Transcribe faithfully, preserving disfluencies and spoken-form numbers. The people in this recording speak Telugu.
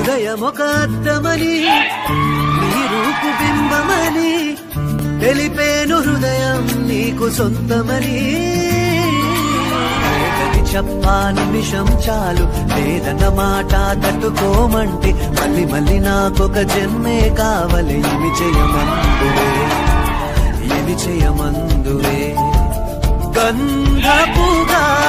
హృదయమొక అద్దమని నీ రూపు బింబమని తెలిపేను హృదయం నీకు సొంతమని చెప్పాను నిమిషం చాలు లేదన్న మాట తట్టుకోమంటే మళ్ళీ మళ్ళీ నాకొక జన్మే కావాలి ఇవి చేయమందువే ఇవి చేయమందువే గంధపు గాలి